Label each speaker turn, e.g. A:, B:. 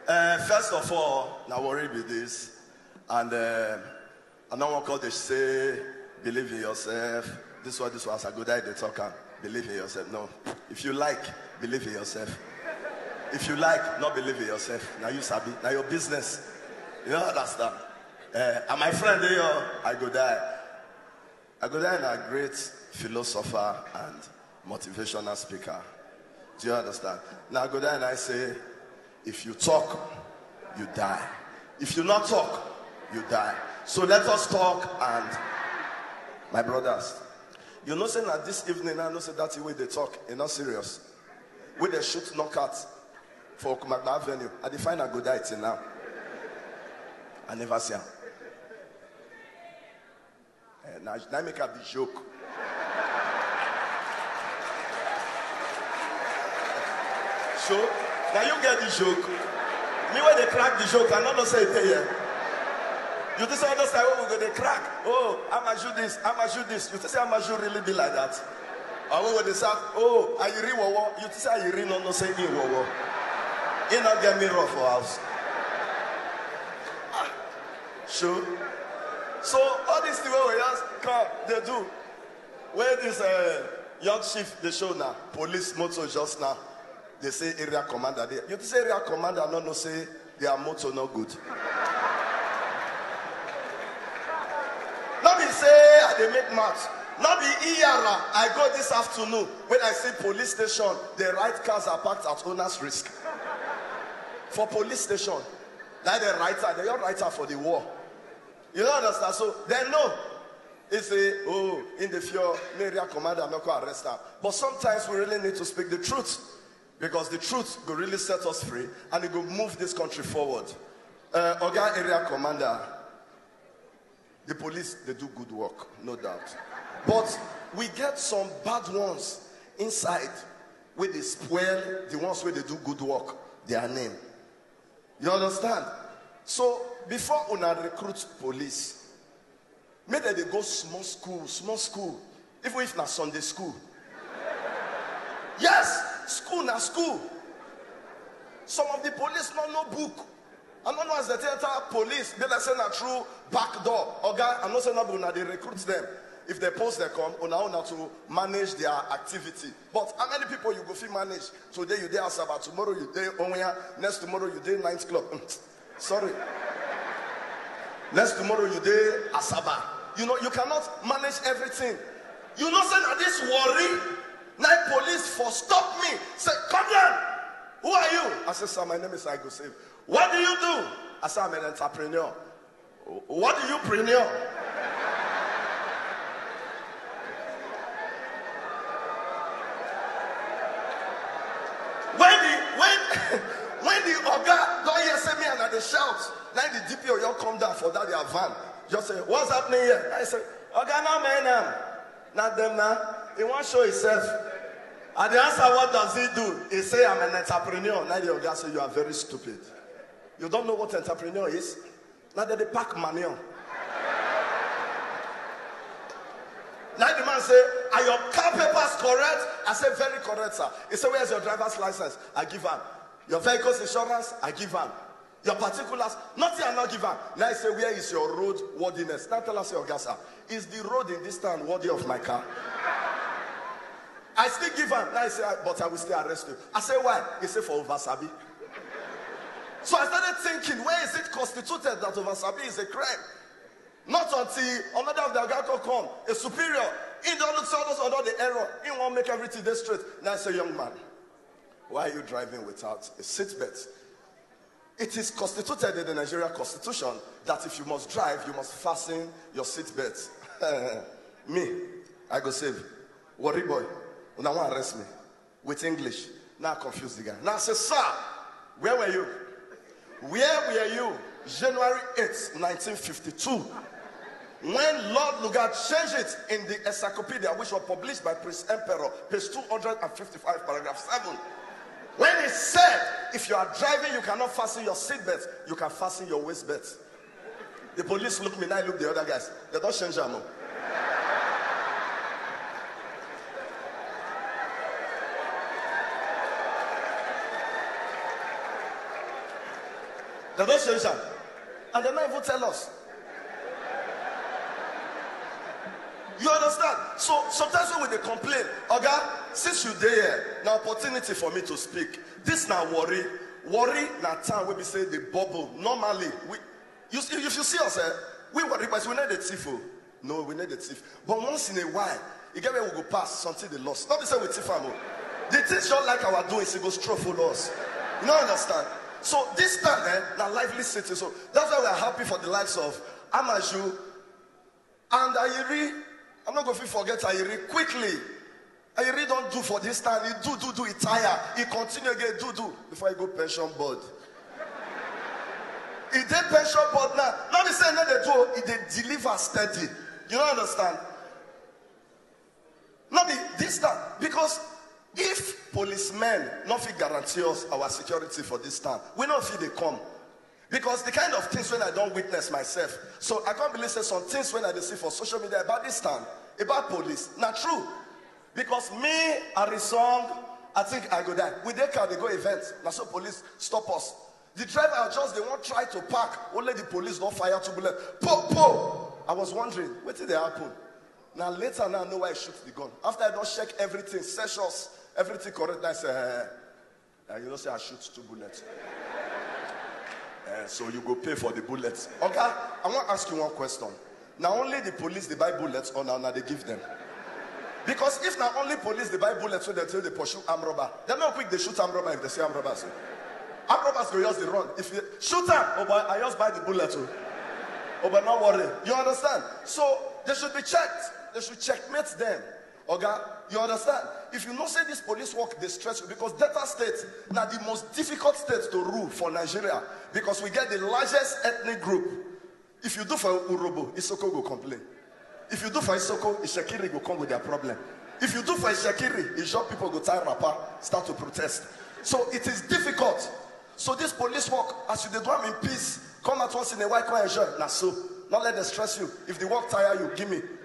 A: First of all, now worry with this. And I don't want to say, believe in yourself. This was a good idea. Talk and believe in yourself. No. If you like, believe in yourself. If you like, not believe in yourself. Now you sabi. Now your business. You know understand. And my friend there, I go there. I go there and a great philosopher and motivational speaker. Do you understand? Now I go there and I say, if you talk, you die. If you not talk, you die. So let us talk. And my brothers, you know saying that this evening I know say that's the way they talk. You're not serious. When they shoot knockout for Okumagba Avenue, I define a good day till now. I never see him. Now I make up the joke. So now you get the joke. Me when they crack the joke, I not say it here. You just understand when we go they crack. Oh, I'ma shoot this, I'ma shoot this. You just say I'ma shoot really be like that. Or when they say, oh, are you real war? You just say are you real no say me war. You not get me rough for house. Sure. So all this thing where we just come, they do. Where this young chief they show now, police motor just now. They say area commander there. You say area commander no say their motto not good. Not be say they make maths. Not be ERA. I go this afternoon when I see police station, the right cars are parked at owner's risk. For police station, like the writer, they are writer for the war. You don't understand? So they know. They say, oh, in the fear, area commander, I'm not going to arrest them. But sometimes we really need to speak the truth. Because the truth will really set us free and it will move this country forward. Oga area commander, the police, they do good work, no doubt. But we get some bad ones inside where they spoil the ones where they do good work, their name. You understand? So before una recruit police, maybe they go small school, even if not Sunday school. Yes! School na school. Some of the police no book. I don't know as the theater police, they like say na through back door. Oga, I'm not saying no, they recruit them. If they post they come, una to manage their activity. But how many people you go fit manage? Today you dey Asaba, tomorrow you dey Onya, next tomorrow you dey Ninth Club. Sorry. Next tomorrow you dey Asaba. You know, you cannot manage everything. You know say na this worry. Night police for stop me. Say, come down. Who are you? I said, sir, my name is Igo Save. What do you do? I said, I'm an entrepreneur. What do you preneur? when the Oga don't hear say me and they shout, now the DPO you come down for that their van. Just say, what's happening here? I say, Oga now man, not them now. He won't show himself. And the answer, what does he do? He say, I'm an entrepreneur. Now the Oga say, you are very stupid. You don't know what entrepreneur is? Now they pack money on. Now the man say, are your car papers correct? I say, very correct, sir. He say, where's your driver's license? I give him. Your vehicle's insurance? I give him. Your particulars? Nothing I not give him. Now I say, where is your road worthiness? Now tell us your gas, sir. Is the road in this town worthy of my car? I still give him. Now he say, but I will still arrest you. I say, why? He say, for oversabi. So I started thinking, where is it constituted that oversabi is a crime? Not until another of the Agako come, a superior. He don't look so under the error. He won't make everything this straight. Now I say, young man, why are you driving without a seatbelt? It is constituted in the Nigerian constitution that if you must drive, you must fasten your seatbelt. Me, I go save. Worry boy. Now want to arrest me with English. Now I confuse the guy. Now I say, sir, where were you? Where were you? January 8th, 1952. When Lord Lugard changed it in the encyclopedia, which was published by Prince Emperor, page 255, paragraph 7. When he said, if you are driving, you cannot fasten your seatbelt, you can fasten your waistbelt. The police look me, now I look the other guys. They don't change them. They don't change them. And they don't even tell us. You understand? So sometimes when they complain, Oga, since you there, now opportunity for me to speak. This now worry. Worry na time when we say the bubble. Normally, if you see us, we worry, but we need the thief. No, we need the thief. But once in a while, you get where we go past something they lost. Not the same with thief. The things don't like our doing, it goes straight for us. You don't understand? So this time, now lively city. So that's why we are happy for the likes of Amaju and Ayiri. I'm not going to forget Ayiri quickly. Ayiri don't do for this time. He do, he tire. He continue again, do. Before he go pension board. He did pension board now. Not be saying that they do, they deliver steady. You don't understand? Not be this time. Because if policemen not fit guarantee us our security for this time, we not feel they come. Because the kind of things when I don't witness myself. So I can't believe some things when I see for social media about this time, about police. Not true. Because me, Arisong, I think I go die. With their car, they go events. Now so police stop us. The driver just, they won't try to park. Only the police don't fire 2 bullets. Po! I was wondering, what did they happen? Now later now I know why I shoot the gun. After I don't check everything, sessions, everything correct, I say, you don't say I shoot 2 bullets. So you go pay for the bullets. Okay, I want to ask you one question. Now only the police they buy bullets or now they give them? Because if not only police they buy bullets so they tell they pursue armed robber, they're not quick they shoot armed robber if they say armed robber. So. Armed robbers go just the run. If you shoot them, oh boy, I just buy the bullet too. Oh but not worry. You understand? So they should be checked. They should checkmate them. Okay? You understand? If you know say this police work they stress you because Delta State now the most difficult state to rule for Nigeria because we get the largest ethnic group. If you do for Urobo, Isoko go complain. If you do for Isoko, Ishekiri go come with their problem. If you do for Ishekiri, Ishok people go tie rapper, start to protest. So it is difficult. So this police work, as you do them in peace, come at once in a while, come enjoy. Now so, not let them stress you. If the work tire you, give me.